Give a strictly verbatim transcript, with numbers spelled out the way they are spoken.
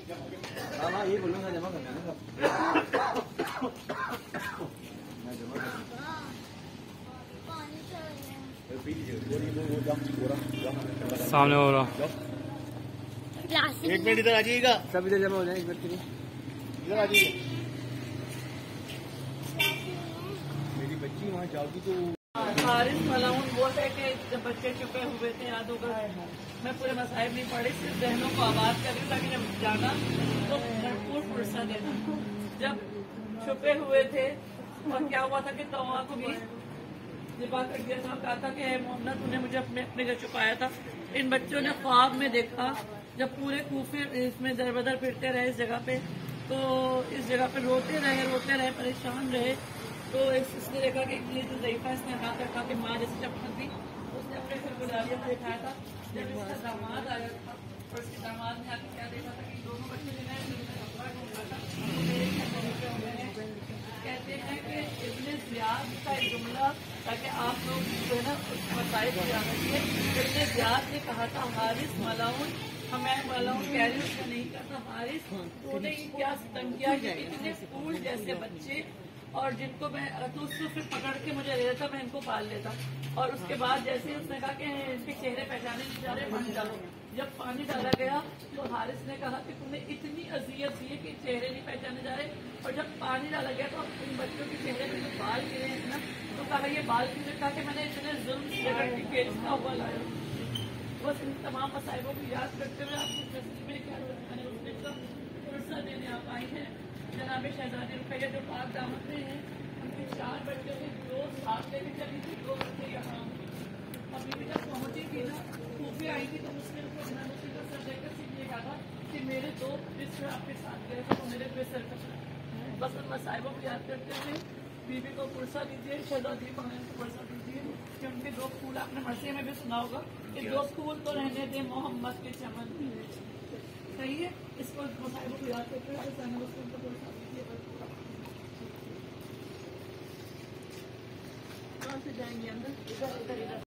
हाँ हाँ ये बोलूँगा जमा करना है सब। मैं जमा कर सामने हो रहा। एक मिनट इधर आ जाइएगा, सब इधर जमा हो जाए एक मिनट के लिए, इधर आ जाइए। मेरी बच्ची वहाँ जाओगी तो हारिस मलाउन वो है कि जब बच्चे छुपे हुए थे, याद होगा, मैं पूरे मसाइब नहीं पढ़ी, सिर्फ बहनों को आवाज कर रही ताकि जब जाना तो भरपूर फुर्सत देना। जब छुपे हुए थे और क्या हुआ था कि तवा को भी दिबाकर दिया साहब कहा था कि मोहम्मद तूने मुझे अपने अपने घर छुपाया था। इन बच्चों ने ख्वाब में देखा जब पूरे कूफे इसमें दर बदर फिरते रहे इस जगह पे, तो इस जगह पे रोते रहे रोते रहे परेशान रहे। तो इसने देखा कि ये जो ज़ईफ़ा इसने हाथ रखा कि माँ जैसे चप्पल थी, उसने अपने घर को डालिया को दिखाया था। जब इसका दामाद आया था और उसके दामाद ने आके क्या देखा था कि दोनों बच्चे जो है कपड़ा ढूंढ रहा था, कहते हैं कि इब्ने ज़ियाद का एक जुमला ताकि आप लोग जो है ना मसाइल को जाना चाहिए। इब्ने ज़ियाद ने कहा था हारिस मलाउन, हमें मलाउन कह रही उसका नहीं कहता हारिस, तूने क्या सितम किया कि इतने फूल जैसे बच्चे और जिनको मैं तो उसको फिर पकड़ के मुझे ले लेता, मैं इनको पाल लेता। और उसके बाद जैसे ही उसने कहा कि इनके चेहरे पहचाने जा रहे, पानी डालो। जब पानी डाला गया तो हारिस ने कहा कि तुमने इतनी अजियत दी है कि चेहरे नहीं पहचाने जा रहे। और जब पानी डाला गया तो इन बच्चों के चेहरे पे जो बाल गिरे हैं ना, तो कहा ये बाल क्यों? कहा कि मैंने इतने जुल्म किया बेचता हुआ लाया। बस इन तमाम मसाइलों को याद करते हुए आपको में क्या मैंने उसने फुर्सत देने आप आई है। जनाब शहजादी रुपये जो पाक दामद में है, उनके चार बच्चे थे, दो साथ लेके चली थी, दो बच्चे यहाँ अभी भी जब पहुंची थी ना, खूफी आई थी तो उसने उनको जनाबी का सर देकर सीख ये कहा था कि मेरे दो बिस्तर आपके साथ गए थे तो मेरे बिस्तर का बस उन मसाइबों को याद करते हुए बीबी को फुर्सत दीजिए, शहजादी बहन को फुर्सत दीजिए कि उनके दो फूल आपने मरसे में भी सुना होगा कि दो फूल तो रहने दे मोहम्मद के चमन। सही है, इसको मसाइबों को याद करते हुए उनको फुर्सत दीजिए। कहाँ से जाएंगे अंदर? इधर इधर इधर